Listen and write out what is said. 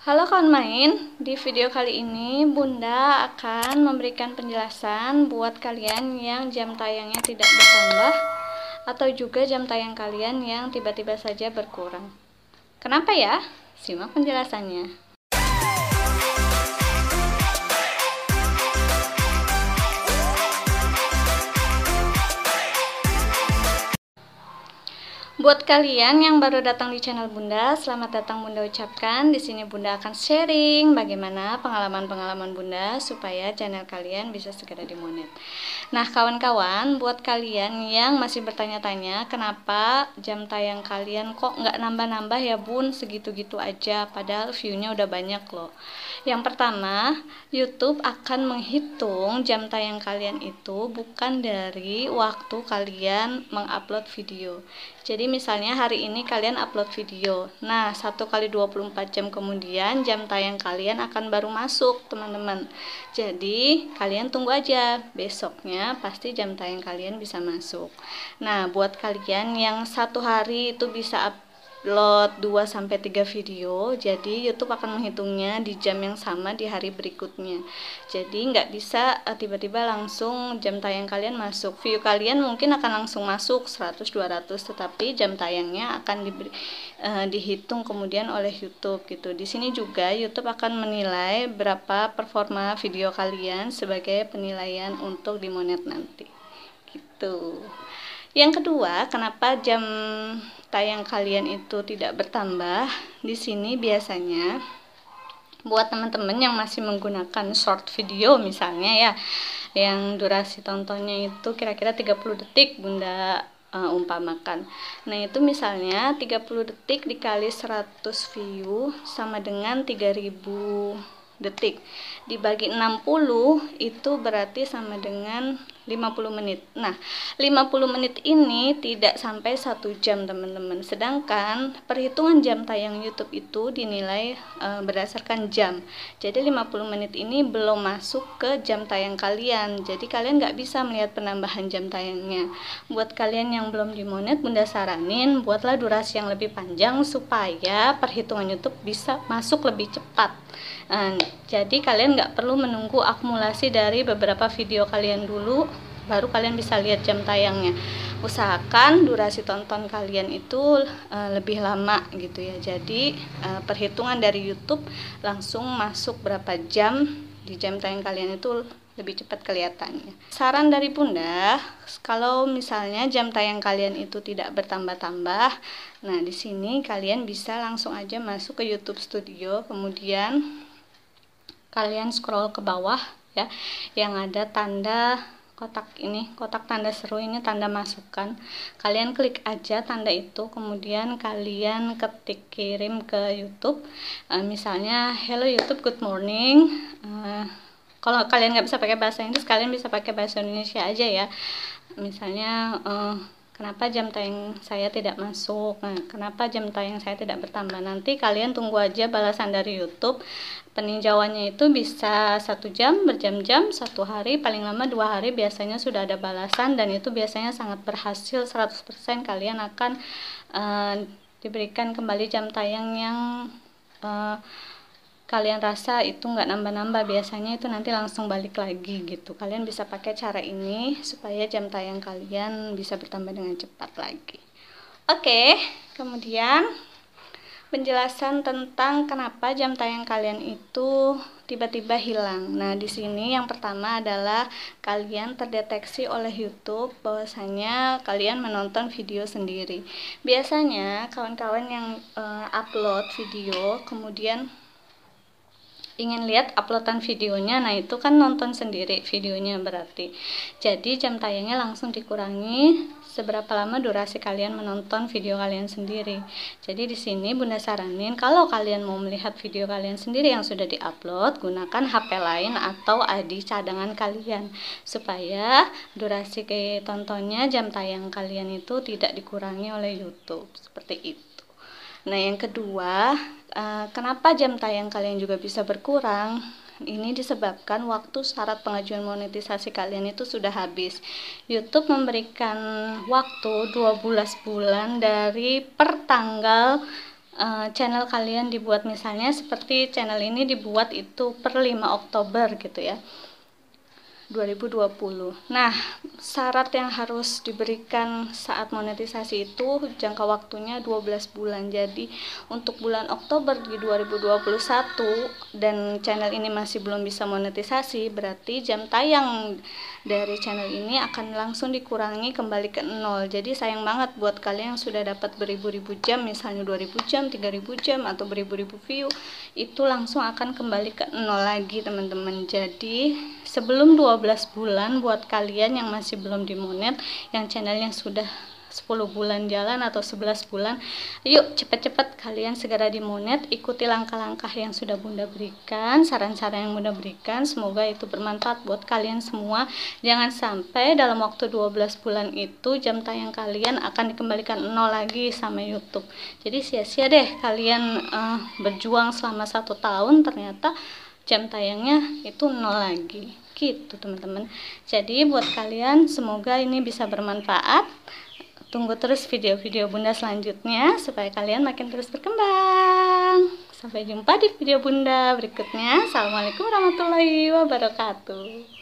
Halo kawan main, di video kali ini Bunda akan memberikan penjelasan buat kalian yang jam tayangnya tidak bertambah atau juga jam tayang kalian yang tiba-tiba saja berkurang. Kenapa ya? Simak penjelasannya. Buat kalian yang baru datang di channel Bunda, selamat datang Bunda ucapkan. Di sini Bunda akan sharing bagaimana pengalaman-pengalaman Bunda supaya channel kalian bisa segera dimonet. Nah, kawan-kawan, buat kalian yang masih bertanya-tanya kenapa jam tayang kalian kok nggak nambah-nambah ya Bun, segitu-gitu aja, padahal view-nya udah banyak loh. Yang pertama, YouTube akan menghitung jam tayang kalian itu bukan dari waktu kalian mengupload video. Jadi misalnya hari ini kalian upload video, nah 1 kali 24 jam kemudian jam tayang kalian akan baru masuk teman-teman. Jadi kalian tunggu aja, besoknya pasti jam tayang kalian bisa masuk. Nah buat kalian yang satu hari itu bisa upload 2-3 video, jadi YouTube akan menghitungnya di jam yang sama di hari berikutnya. Jadi nggak bisa tiba-tiba langsung jam tayang kalian masuk. View kalian mungkin akan langsung masuk 100-200, tetapi jam tayangnya akan dihitung kemudian oleh YouTube gitu. Di sini juga YouTube akan menilai berapa performa video kalian sebagai penilaian untuk dimonet nanti. Gitu. Yang kedua, kenapa jam tayang kalian itu tidak bertambah? Di sini biasanya buat teman-teman yang masih menggunakan short video misalnya ya, yang durasi tontonnya itu kira-kira 30 detik Bunda umpamakan. Nah, itu misalnya 30 detik dikali 100 view sama dengan 3000 detik. Dibagi 60 itu berarti sama dengan 50 menit. Nah, 50 menit ini tidak sampai 1 jam teman-teman. Sedangkan perhitungan jam tayang YouTube itu dinilai berdasarkan jam. Jadi 50 menit ini belum masuk ke jam tayang kalian. Jadi kalian nggak bisa melihat penambahan jam tayangnya. Buat kalian yang belum dimonet, Bunda saranin buatlah durasi yang lebih panjang supaya perhitungan YouTube bisa masuk lebih cepat. Jadi kalian nggak perlu menunggu akumulasi dari beberapa video kalian dulu baru kalian bisa lihat jam tayangnya. Usahakan durasi tonton kalian itu lebih lama gitu ya. Jadi perhitungan dari YouTube langsung masuk berapa jam di jam tayang kalian itu lebih cepat kelihatannya. Saran dari Bunda, kalau misalnya jam tayang kalian itu tidak bertambah-tambah, nah di sini kalian bisa langsung aja masuk ke YouTube Studio, kemudian kalian scroll ke bawah ya, yang ada tanda kotak ini, kotak tanda seru ini, tanda masukkan. Kalian klik aja tanda itu, kemudian kalian ketik kirim ke YouTube. Misalnya hello YouTube, good morning. Kalau kalian nggak bisa pakai bahasa Inggris, kalian bisa pakai bahasa Indonesia aja ya. Misalnya kenapa jam tayang saya tidak masuk? Nah, kenapa jam tayang saya tidak bertambah? Nanti kalian tunggu aja balasan dari YouTube. Peninjauannya itu bisa 1 jam, berjam-jam, 1 hari, paling lama 2 hari biasanya sudah ada balasan, dan itu biasanya sangat berhasil. 100% kalian akan diberikan kembali jam tayang yang kalian rasa itu nggak nambah-nambah. Biasanya itu nanti langsung balik lagi gitu. Kalian bisa pakai cara ini supaya jam tayang kalian bisa bertambah dengan cepat lagi. Oke, kemudian penjelasan tentang kenapa jam tayang kalian itu tiba-tiba hilang. Nah, di sini yang pertama adalah kalian terdeteksi oleh YouTube bahwasanya kalian menonton video sendiri. Biasanya kawan-kawan yang upload video kemudian ingin lihat uploadan videonya, nah itu kan nonton sendiri videonya berarti. Jadi jam tayangnya langsung dikurangi seberapa lama durasi kalian menonton video kalian sendiri. Jadi di sini Bunda saranin kalau kalian mau melihat video kalian sendiri yang sudah diupload, gunakan HP lain atau ID cadangan kalian supaya durasi tontonnya jam tayang kalian itu tidak dikurangi oleh YouTube seperti itu. Nah, yang kedua, kenapa jam tayang kalian juga bisa berkurang? Ini disebabkan waktu syarat pengajuan monetisasi kalian itu sudah habis. YouTube memberikan waktu 12 bulan dari per tanggal channel kalian dibuat, misalnya seperti channel ini dibuat itu per 5 Oktober gitu ya, 2020. Nah, syarat yang harus diberikan saat monetisasi itu jangka waktunya 12 bulan. Jadi, untuk bulan Oktober di 2021 dan channel ini masih belum bisa monetisasi, berarti jam tayang dari channel ini akan langsung dikurangi kembali ke 0. Jadi, sayang banget buat kalian yang sudah dapat beribu-ribu jam, misalnya 2000 jam, 3000 jam atau beribu-ribu view, itu langsung akan kembali ke 0 lagi, teman-teman. Jadi, sebelum 12 bulan buat kalian yang masih belum dimonet, yang channelnya sudah 10 bulan jalan atau 11 bulan, yuk cepat-cepat kalian segera dimonet. Ikuti langkah-langkah yang sudah Bunda berikan, saran-saran yang Bunda berikan, semoga itu bermanfaat buat kalian semua. Jangan sampai dalam waktu 12 bulan itu jam tayang kalian akan dikembalikan 0 lagi sama YouTube. Jadi sia-sia deh kalian berjuang selama 1 tahun, ternyata jam tayangnya itu 0 lagi gitu, teman-teman. Jadi buat kalian semoga ini bisa bermanfaat. Tunggu terus video-video Bunda selanjutnya supaya kalian makin terus berkembang. Sampai jumpa di video Bunda berikutnya. Assalamualaikum warahmatullahi wabarakatuh.